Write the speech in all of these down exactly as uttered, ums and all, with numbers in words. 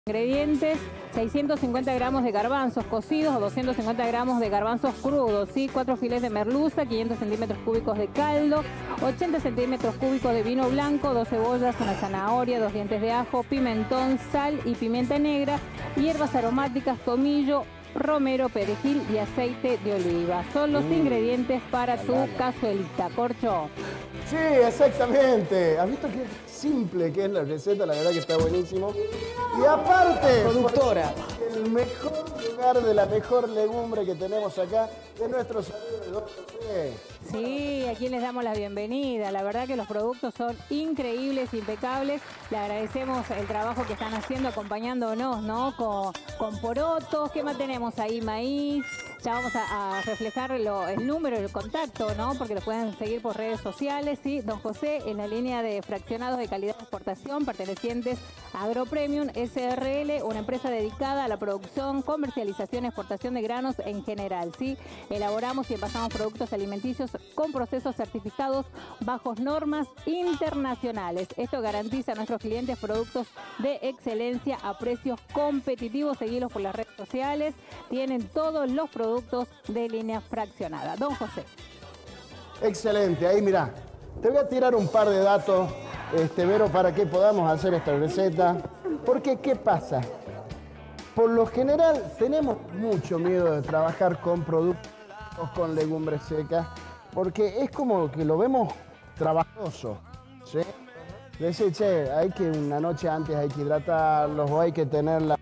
Ingredientes: seiscientos cincuenta gramos de garbanzos cocidos o doscientos cincuenta gramos de garbanzos crudos, ¿sí? cuatro filets de merluza, quinientos centímetros cúbicos de caldo, ochenta centímetros cúbicos de vino blanco, dos cebollas, una zanahoria, dos dientes de ajo, pimentón, sal y pimienta negra, hierbas aromáticas, tomillo, romero, perejil y aceite de oliva. Son los mm. ingredientes para tu cazuelita, Corcho. Sí, exactamente. ¿Has visto qué simple que es la receta? La verdad que está buenísimo. Y aparte, productora, el mejor lugar de la mejor legumbre que tenemos acá de nuestros amigos de Don José. Sí, aquí les damos la bienvenida. La verdad que los productos son increíbles, impecables. Le agradecemos el trabajo que están haciendo acompañándonos, ¿no? Con, con porotos. ¿Qué más tenemos ahí? Maíz. Ya vamos a, a reflejar lo, el número, el contacto, ¿no? Porque lo pueden seguir por redes sociales, ¿sí? Don José, en la línea de fraccionados de calidad de exportación pertenecientes a Agropremium S R L, una empresa dedicada a la producción, comercialización y exportación de granos en general, ¿sí? Elaboramos y envasamos productos alimenticios con procesos certificados bajo normas internacionales. Esto garantiza a nuestros clientes productos de excelencia a precios competitivos. Seguilos por las redes sociales. Tienen todos los productos productos de línea fraccionada. Don José. Excelente, ahí mirá, te voy a tirar un par de datos, este, Vero, para que podamos hacer esta receta. Porque, ¿qué pasa? Por lo general, tenemos mucho miedo de trabajar con productos, con legumbres secas, porque es como que lo vemos trabajoso, ¿sí? Decir, che, hay que una noche antes hay que hidratarlos o hay que tenerla.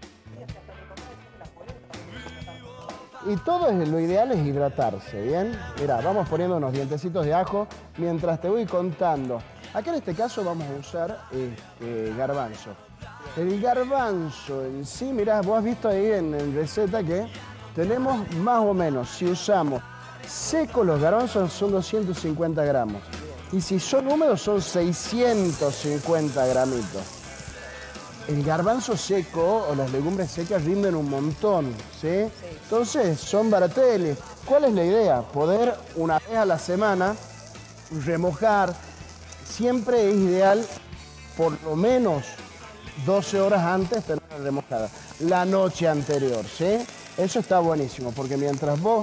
Y todo es, lo ideal es hidratarse, ¿bien? Mirá, vamos poniendo unos dientecitos de ajo mientras te voy contando. Acá en este caso vamos a usar este, garbanzo. El garbanzo en sí, mirá, vos has visto ahí en, en receta que tenemos más o menos, si usamos secos los garbanzos son doscientos cincuenta gramos. Y si son húmedos son seiscientos cincuenta gramitos. El garbanzo seco o las legumbres secas rinden un montón, ¿sí? Sí. Entonces, son barateles. ¿Cuál es la idea? Poder una vez a la semana remojar. Siempre es ideal por lo menos doce horas antes tenerla remojada. La noche anterior, ¿sí? Eso está buenísimo, porque mientras vos...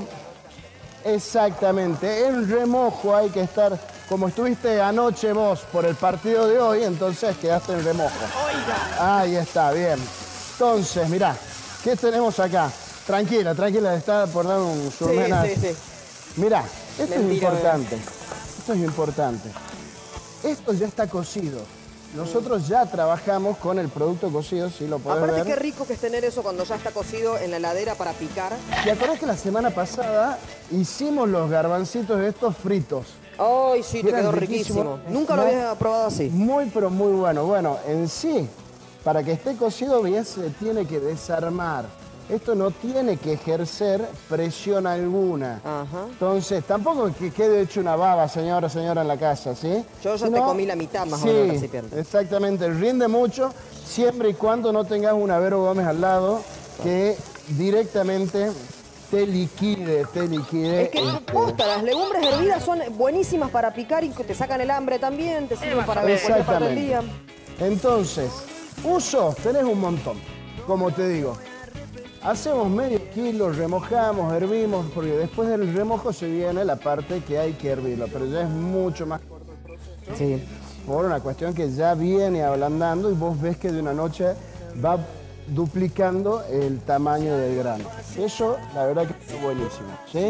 Exactamente, en remojo hay que estar, como estuviste anoche vos por el partido de hoy, entonces quedaste en remojo. Oiga. Ahí está, bien. Entonces, mirá, ¿qué tenemos acá? Tranquila, tranquila, está por dar un surmenaje. Sí, sí, sí. Mirá, esto Mentira, es importante, esto es importante. Esto ya está cocido. Nosotros ya trabajamos con el producto cocido, si lo podés Aparte, ver. qué rico que es tener eso cuando ya está cocido en la heladera para picar. ¿Te acordás que la semana pasada hicimos los garbancitos estos fritos? Ay, sí, te quedó riquísimo. Nunca lo había probado así. Muy, pero muy bueno. Bueno, en sí, para que esté cocido bien se tiene que desarmar. Esto no tiene que ejercer presión alguna. Ajá. Entonces, tampoco que quede hecho una baba, señora, señora, en la casa, ¿sí? Yo ya Sino, te comí la mitad más sí, o menos del recipiente. Exactamente, rinde mucho siempre y cuando no tengas una Vero Gómez al lado que directamente te liquide, te liquide. Es que este... posta, las legumbres hervidas son buenísimas para picar y te sacan el hambre también, te sirven para ver cualquier parte del día. Entonces, usos tenés un montón, como te digo. Hacemos medio kilo, remojamos, hervimos, porque después del remojo se viene la parte que hay que hervirlo, pero ya es mucho más corto el proceso. Sí. Por una cuestión que ya viene ablandando y vos ves que de una noche va duplicando el tamaño del grano. Eso, la verdad que es buenísimo, ¿sí?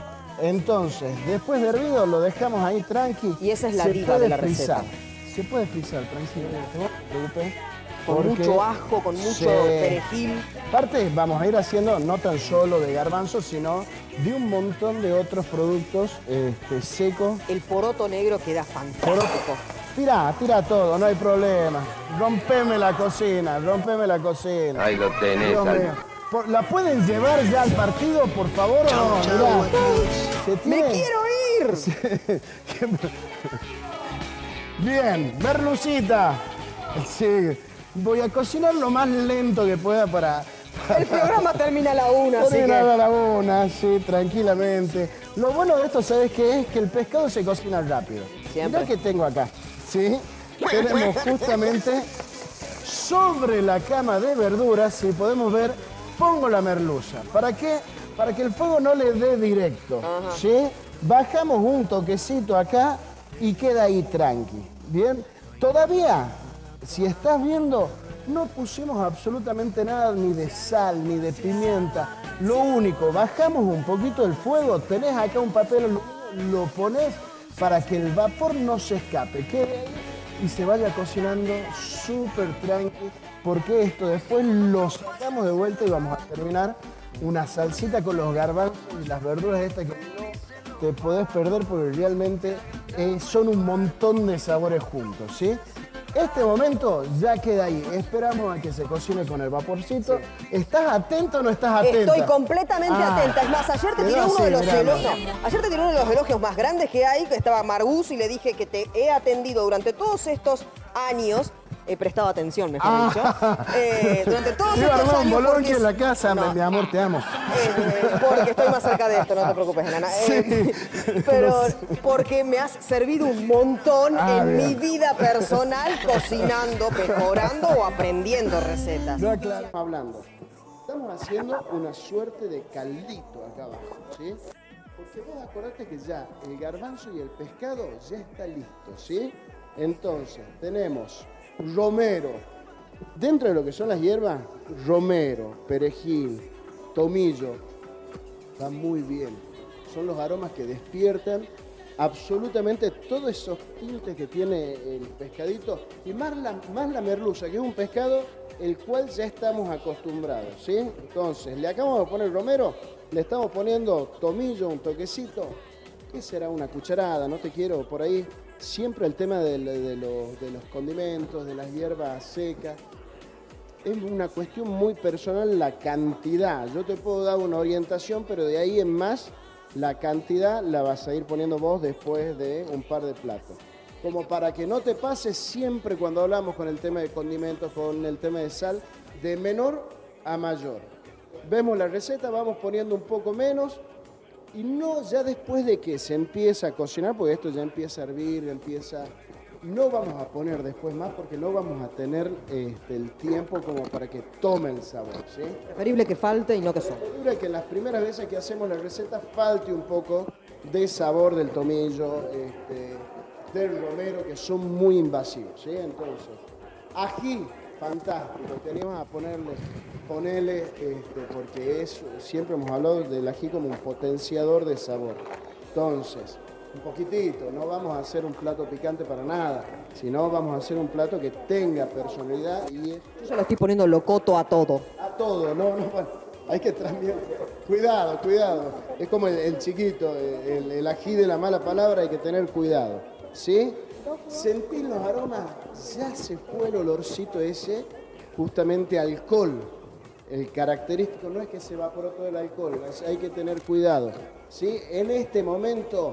Entonces, después de hervido lo dejamos ahí tranqui. Y esa es la diva de la receta. Se puede frizar, tranquilamente, no te preocupes. Con porque, mucho ajo, con mucho sí. perejil. Aparte, vamos a ir haciendo no tan solo de garbanzo, sino de un montón de otros productos este, secos. El poroto negro queda fantástico. Poroto. Tirá, tira todo, no hay problema. Rompeme la cocina, rompeme la cocina. Ahí lo tenés. Por, ¿La pueden llevar ya al partido, por favor, o no? Mirá, ¿se tiene? ¡Me quiero ir! Bien, merlucita. Sí. Voy a cocinar lo más lento que pueda para... para... El programa termina a la una, así que... Termina a la una, sí, tranquilamente. Lo bueno de esto, ¿sabes qué es? Que el pescado se cocina rápido. Siempre. Mirá que tengo acá, ¿sí? Tenemos justamente sobre la cama de verduras, si podemos ver, pongo la merluza. ¿Para qué? Para que el fuego no le dé directo, ajá, ¿sí? Bajamos un toquecito acá y queda ahí tranqui, ¿bien? Todavía, si estás viendo, no pusimos absolutamente nada, ni de sal, ni de pimienta. Lo único, bajamos un poquito el fuego, tenés acá un papel aluminio, lo pones para que el vapor no se escape, quede ahí y se vaya cocinando súper tranqui, porque esto después lo sacamos de vuelta y vamos a terminar una salsita con los garbanzos y las verduras estas que no te podés perder porque realmente eh, son un montón de sabores juntos, ¿sí? Este momento ya queda ahí. Esperamos a que se cocine con el vaporcito. Sí. ¿Estás atento o no estás atenta? Estoy completamente ah, atenta. Es más, ayer te tiré uno de los elogios. Ayer te tiré uno de los elogios más grandes que hay, que estaba Margus, y le dije que te he atendido durante todos estos años. He prestado atención, mejor ah. dicho. Eh, durante todos sí, estos años. Un bolonqui en la casa, no. mi amor, te amo. Eh, porque estoy más cerca de esto, no te preocupes, Enana. Eh, sí. Pero porque me has servido un montón ah, en bien. mi vida personal, cocinando, mejorando o aprendiendo recetas. No, claro. Hablando. Estamos haciendo una suerte de caldito acá abajo, ¿sí? Porque vos acordate que ya el garbanzo y el pescado ya está listo, ¿sí? Entonces, tenemos romero. Dentro de lo que son las hierbas, romero, perejil, tomillo, va muy bien. Son los aromas que despiertan absolutamente todos esos tintes que tiene el pescadito y más la, más la merluza, que es un pescado el cual ya estamos acostumbrados, ¿sí? Entonces, le acabamos de poner romero, le estamos poniendo tomillo, un toquecito. ¿Qué será? Una cucharada, no te quiero por ahí. Siempre el tema de, de, los, de los condimentos, de las hierbas secas, es una cuestión muy personal la cantidad. Yo te puedo dar una orientación, pero de ahí en más, la cantidad la vas a ir poniendo vos después de un par de platos. Como para que no te pase siempre cuando hablamos con el tema de condimentos, con el tema de sal, de menor a mayor. Vemos la receta, vamos poniendo un poco menos. Y no ya después de que se empieza a cocinar, porque esto ya empieza a hervir, empieza... No vamos a poner después más porque no vamos a tener este, el tiempo como para que tome el sabor, ¿sí? Preferible que falte y no que sobre. Preferible que las primeras veces que hacemos la receta falte un poco de sabor del tomillo, este, del romero, que son muy invasivos, ¿sí? Entonces, ají, fantástico, teníamos a ponerle, ponerle, este, porque es, siempre hemos hablado del ají como un potenciador de sabor. Entonces, un poquitito, no vamos a hacer un plato picante para nada, sino vamos a hacer un plato que tenga personalidad y... Yo ya le estoy poniendo locoto a todo. A todo, no, no, bueno, hay que también... Cuidado, cuidado, es como el, el chiquito, el, el ají de la mala palabra, hay que tener cuidado, ¿sí? Sentir los aromas, ya se fue el olorcito ese, justamente alcohol. El característico no es que se evaporó todo el alcohol, hay que tener cuidado, ¿sí? En este momento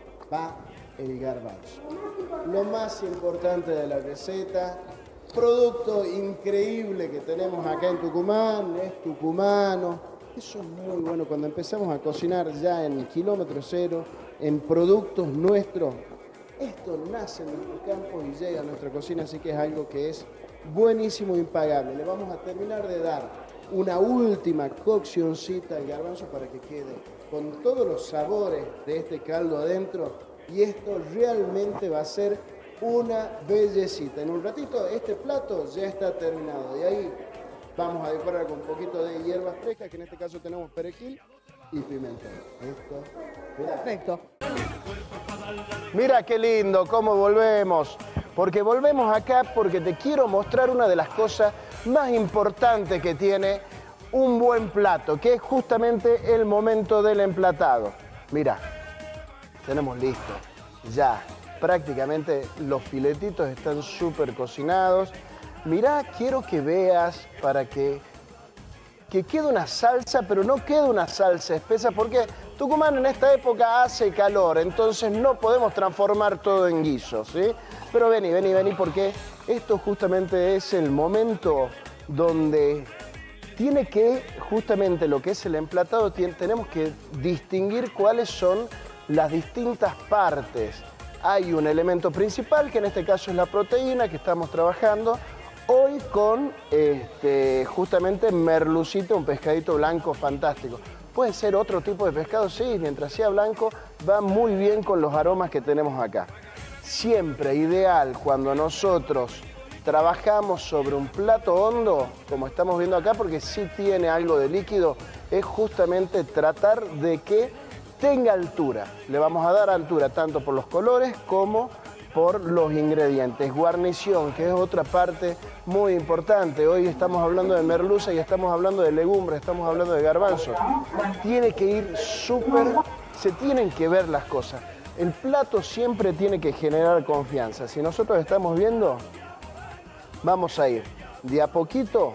va el garbanzo. Lo más importante de la receta, producto increíble que tenemos acá en Tucumán, es tucumano. Eso es muy bueno cuando empezamos a cocinar ya en kilómetro cero, en productos nuestros. Esto nace en nuestros campos y llega a nuestra cocina, así que es algo que es buenísimo e impagable. Le vamos a terminar de dar una última coccioncita al garbanzo para que quede con todos los sabores de este caldo adentro y esto realmente va a ser una bellecita. En un ratito este plato ya está terminado. De ahí vamos a decorar con un poquito de hierbas frescas, que en este caso tenemos perejil y pimentón. Esto, perfecto. Mira qué lindo, cómo volvemos. Porque volvemos acá porque te quiero mostrar una de las cosas más importantes que tiene un buen plato, que es justamente el momento del emplatado. Mira, tenemos listo, ya, prácticamente los filetitos están súper cocinados. Mirá, quiero que veas para que, que quede una salsa, pero no quede una salsa espesa, porque Tucumán en esta época hace calor, entonces no podemos transformar todo en guiso, ¿sí? Pero vení, vení, vení, porque esto justamente es el momento donde tiene que, justamente lo que es el emplatado, tiene, tenemos que distinguir cuáles son las distintas partes. Hay un elemento principal, que en este caso es la proteína que estamos trabajando. Hoy con este, justamente merlucita, un pescadito blanco fantástico. Puede ser otro tipo de pescado, sí, mientras sea blanco, va muy bien con los aromas que tenemos acá. Siempre ideal cuando nosotros trabajamos sobre un plato hondo, como estamos viendo acá, porque sí tiene algo de líquido, es justamente tratar de que tenga altura. Le vamos a dar altura tanto por los colores como por los ingredientes. Guarnición, que es otra parte muy importante. Hoy estamos hablando de merluza y estamos hablando de legumbres, estamos hablando de garbanzos. Tiene que ir súper, se tienen que ver las cosas. El plato siempre tiene que generar confianza. Si nosotros estamos viendo, vamos a ir de a poquito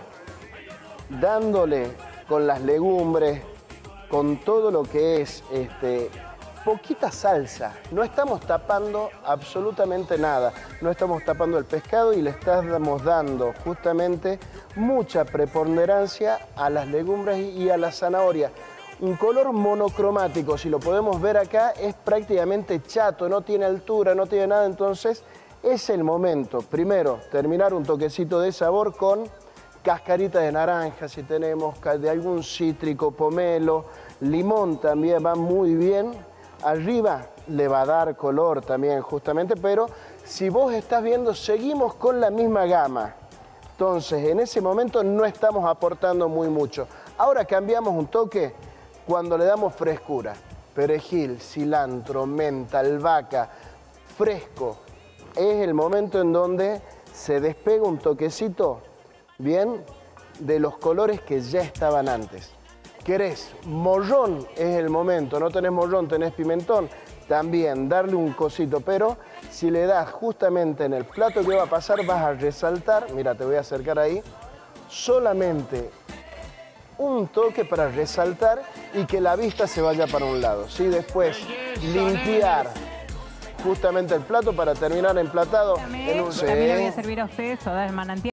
dándole con las legumbres, con todo lo que es este, poquita salsa. No estamos tapando absolutamente nada. No estamos tapando el pescado y le estamos dando justamente mucha preponderancia a las legumbres y a la zanahoria. Un color monocromático, si lo podemos ver acá, es prácticamente chato, no tiene altura, no tiene nada, entonces es el momento, primero, terminar un toquecito de sabor con cascarita de naranja, si tenemos de algún cítrico, pomelo, limón también va muy bien, arriba le va a dar color también justamente, pero si vos estás viendo, seguimos con la misma gama, entonces en ese momento no estamos aportando muy mucho. Ahora cambiamos un toque cuando le damos frescura, perejil, cilantro, menta, albahaca, fresco, es el momento en donde se despega un toquecito, bien, de los colores que ya estaban antes. ¿Querés morrón? Es el momento, no tenés morrón, tenés pimentón, también darle un cosito, pero si le das justamente en el plato que va a pasar, vas a resaltar, mira, te voy a acercar ahí, solamente un toque para resaltar y que la vista se vaya para un lado, ¿sí? Después, limpiar justamente el plato para terminar emplatado en un... También le voy a servir a usted soda del manantial.